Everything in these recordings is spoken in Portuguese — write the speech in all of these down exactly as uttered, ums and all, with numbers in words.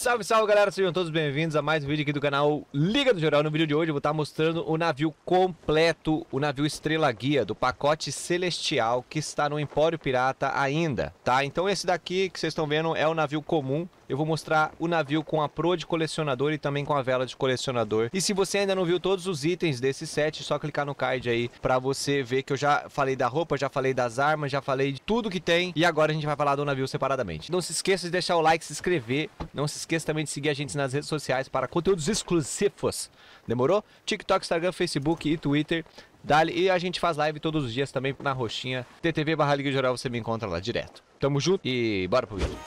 Salve, salve galera, sejam todos bem-vindos a mais um vídeo aqui do canal Liga do Geral. No vídeo de hoje eu vou estar mostrando o navio completo, o navio Estrela Guia do pacote Celestial que está no Empório Pirata ainda, tá? Então esse daqui que vocês estão vendo é o navio comum. Eu vou mostrar o navio com a proa de colecionador e também com a vela de colecionador. E se você ainda não viu todos os itens desse set, é só clicar no card aí pra você ver que eu já falei da roupa, já falei das armas, já falei de tudo que tem. E agora a gente vai falar do navio separadamente. Não se esqueça de deixar o like, se inscrever. Não se esqueça também de seguir a gente nas redes sociais para conteúdos exclusivos. Demorou? TikTok, Instagram, Facebook e Twitter. Dali, e a gente faz live todos os dias também na roxinha. T T V barra Liga do Geral, você me encontra lá direto. Tamo junto e bora pro vídeo.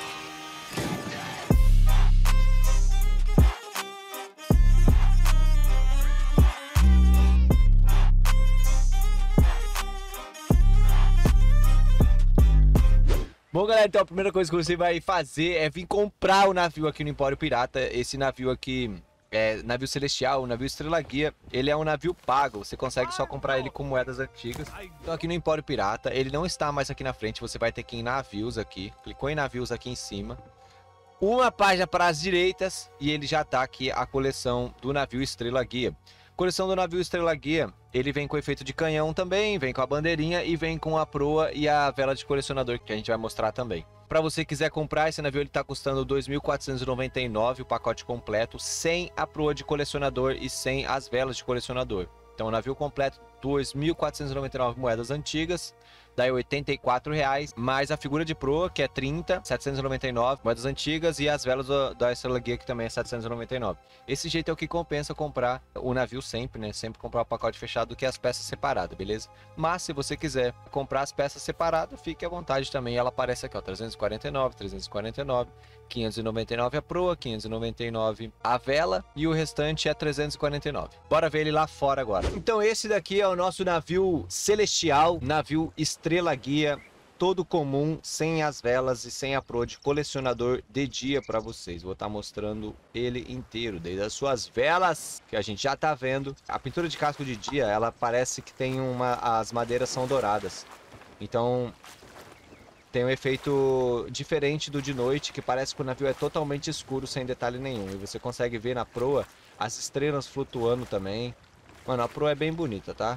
Bom, galera, então a primeira coisa que você vai fazer é vir comprar o navio aqui no Empório Pirata. Esse navio aqui é navio Celestial, o navio Estrela Guia. Ele é um navio pago, você consegue só comprar ele com moedas antigas. Então aqui no Empório Pirata, ele não está mais aqui na frente, você vai ter que ir em navios aqui. Clicou em navios aqui em cima. Uma página para as direitas e ele já está aqui a coleção do navio Estrela Guia. Coleção do navio Estrela Guia, ele vem com efeito de canhão também, vem com a bandeirinha e vem com a proa e a vela de colecionador que a gente vai mostrar também. Para você quiser comprar esse navio, ele está custando dois mil quatrocentos e noventa e nove reais o pacote completo, sem a proa de colecionador e sem as velas de colecionador. Então o navio completo, dois mil quatrocentos e noventa e nove moedas antigas, daí oitenta e quatro reais, mais a figura de proa, que é trinta, setecentos e noventa e nove moedas antigas, e as velas do, da Estrela Guia, que também é setecentos e noventa e nove. Esse jeito é o que compensa comprar o navio sempre, né? Sempre comprar o pacote fechado do que as peças separadas, beleza? Mas se você quiser comprar as peças separadas, fique à vontade também. Ela aparece aqui, ó, trezentos e quarenta e nove, trezentos e quarenta e nove, quinhentos e noventa e nove a proa, quinhentos e noventa e nove a vela, e o restante é trezentos e quarenta e nove. Bora ver ele lá fora agora. Então esse daqui é o nosso navio Celestial, navio Estrela Guia, todo comum, sem as velas e sem a proa de colecionador de dia para vocês. Vou estar mostrando ele inteiro, desde as suas velas, que a gente já tá vendo. A pintura de casco de dia, ela parece que tem uma... as madeiras são douradas. Então tem um efeito diferente do de noite, que parece que o navio é totalmente escuro, sem detalhe nenhum. E você consegue ver na proa as estrelas flutuando também. Mano, a proa é bem bonita, tá?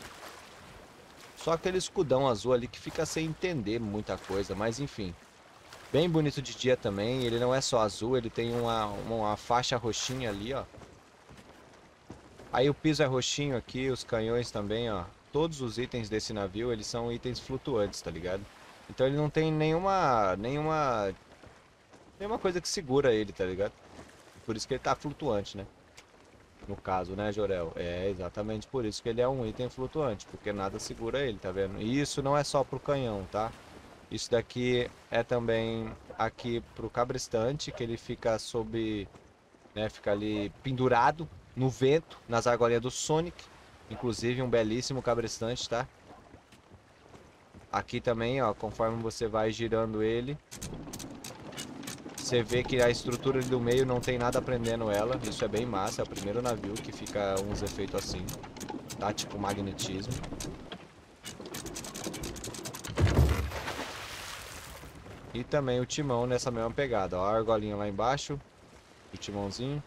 Só aquele escudão azul ali que fica sem entender muita coisa, mas enfim. Bem bonito de dia também, ele não é só azul, ele tem uma, uma faixa roxinha ali, ó. Aí o piso é roxinho aqui, os canhões também, ó. Todos os itens desse navio, eles são itens flutuantes, tá ligado? Então ele não tem nenhuma, nenhuma, nenhuma coisa que segura ele, tá ligado? Por isso que ele tá flutuante, né? No caso, né, Jorel? É exatamente por isso que ele é um item flutuante, porque nada segura ele, tá vendo? E isso não é só pro canhão, tá? Isso daqui é também aqui pro cabrestante, que ele fica sob, né, fica ali pendurado no vento, nas argolinhas do Sonic. Inclusive um belíssimo cabrestante, tá? Aqui também, ó, conforme você vai girando ele, você vê que a estrutura do meio não tem nada prendendo ela. Isso é bem massa. É o primeiro navio que fica uns efeitos assim, tá? Tipo magnetismo. E também o timão nessa mesma pegada. Ó, a argolinha lá embaixo. O timãozinho.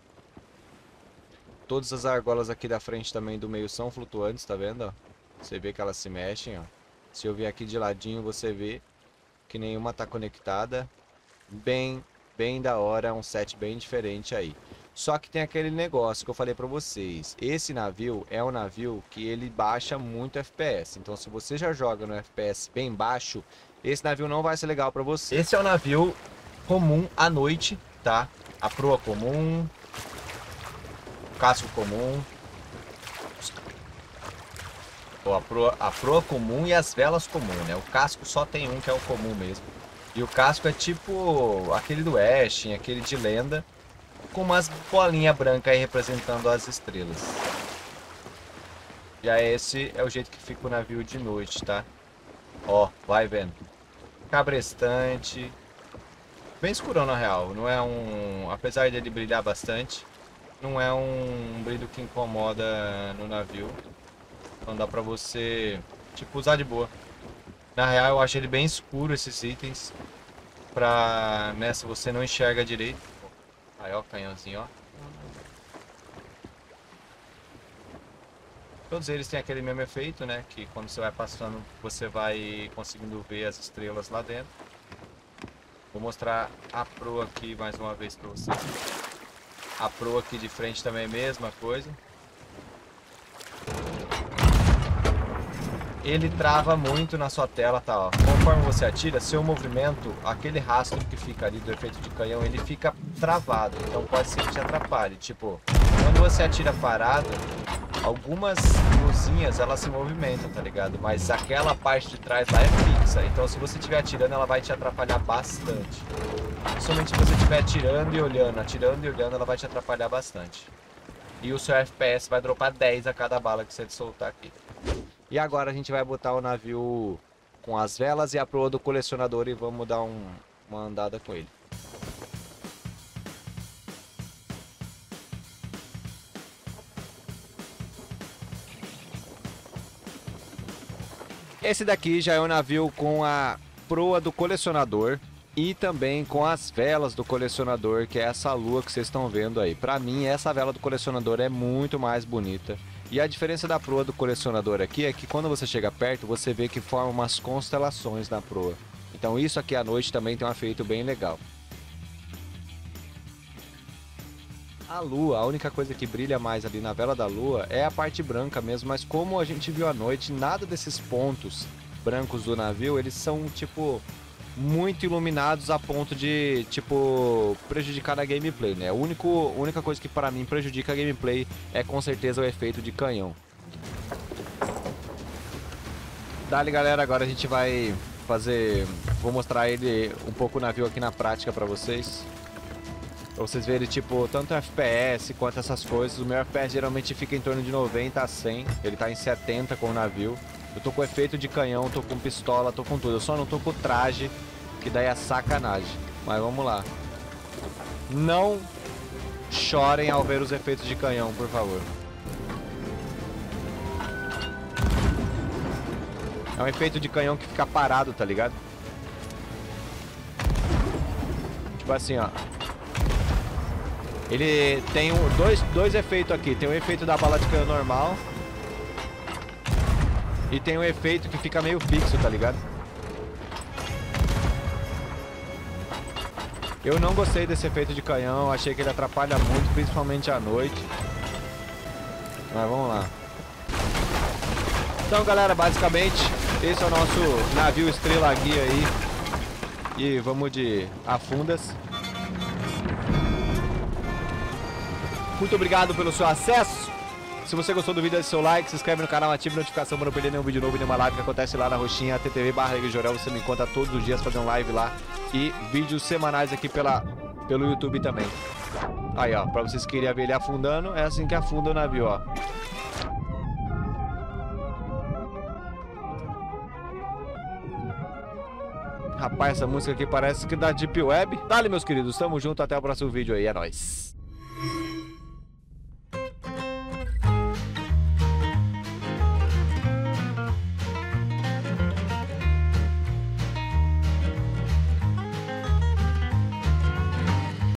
Todas as argolas aqui da frente também do meio são flutuantes, tá vendo? Ó? Você vê que elas se mexem, ó. Se eu vir aqui de ladinho, você vê que nenhuma tá conectada. Bem, bem da hora, um set bem diferente aí. Só que tem aquele negócio que eu falei pra vocês. Esse navio é um navio que ele baixa muito F P S. Então se você já joga no F P S bem baixo, esse navio não vai ser legal pra você. Esse é o navio comum à noite, tá? A proa comum, casco comum, a proa, a proa comum e as velas comum, né? O casco só tem um que é o comum mesmo. E o casco é tipo aquele do Ashen, aquele de lenda, com umas bolinhas brancas aí representando as estrelas. Já esse é o jeito que fica o navio de noite, tá? Ó, vai vendo. Cabrestante. Bem escurão na real, não é um... apesar dele brilhar bastante, não é um brilho que incomoda no navio. Então dá pra você, tipo, usar de boa. Na real eu acho ele bem escuro, esses itens. pra, né, se você não enxerga direito. Aí, ó, o canhãozinho, ó. Todos eles têm aquele mesmo efeito, né? Que quando você vai passando, você vai conseguindo ver as estrelas lá dentro. Vou mostrar a proa aqui mais uma vez pra vocês. A proa aqui de frente também é a mesma coisa. Ele trava muito na sua tela, tá? Ó. Conforme você atira, seu movimento, aquele rastro que fica ali do efeito de canhão, ele fica travado. Então pode ser que te atrapalhe. Tipo, quando você atira parado, algumas luzinhas elas se movimentam, tá ligado? Mas aquela parte de trás lá é fixa. Então se você estiver atirando, ela vai te atrapalhar bastante. Somente se você estiver atirando e olhando, atirando e olhando, ela vai te atrapalhar bastante. E o seu F P S vai dropar dez a cada bala que você soltar aqui. E agora a gente vai botar o navio com as velas e a proa do colecionador e vamos dar um, uma andada com ele. Esse daqui já é o navio com a proa do colecionador e também com as velas do colecionador, que é essa lua que vocês estão vendo aí. Pra mim, essa vela do colecionador é muito mais bonita. E a diferença da proa do colecionador aqui é que quando você chega perto, você vê que forma umas constelações na proa. Então isso aqui à noite também tem um efeito bem legal. A lua, a única coisa que brilha mais ali na vela da lua é a parte branca mesmo, mas como a gente viu à noite, nada desses pontos brancos do navio, eles são tipo muito iluminados a ponto de tipo prejudicar a gameplay, né? A único, única coisa que para mim prejudica a gameplay é com certeza o efeito de canhão. Dale, galera, agora a gente vai fazer, vou mostrar ele um pouco o navio aqui na prática para vocês. Pra vocês verem, tipo, tanto F P S quanto essas coisas. O meu F P S geralmente fica em torno de noventa a cem. Ele tá em setenta com o navio. Eu tô com efeito de canhão, tô com pistola, tô com tudo. Eu só não tô com traje, que daí é sacanagem. Mas vamos lá. Não chorem ao ver os efeitos de canhão, por favor. É um efeito de canhão que fica parado, tá ligado? Tipo assim, ó. Ele tem um, dois, dois efeitos aqui. Tem o efeito da bala de canhão normal. E tem um efeito que fica meio fixo, tá ligado? Eu não gostei desse efeito de canhão. Achei que ele atrapalha muito, principalmente à noite. Mas vamos lá. Então, galera, basicamente, esse é o nosso navio Estrela Guia aí. E vamos de afundas. Muito obrigado pelo seu acesso. Se você gostou do vídeo, deixe seu like, se inscreve no canal, ative a notificação para não perder nenhum vídeo novo e nenhuma live que acontece lá na roxinha, T T V barra Jorel. Você me encontra todos os dias fazendo live lá e vídeos semanais aqui pela, pelo YouTube também. Aí, ó, para vocês que queriam ver ele afundando, é assim que afunda o navio, ó. Rapaz, essa música aqui parece que dá Deep Web. Dale, meus queridos, tamo junto, até o próximo vídeo aí, é nóis.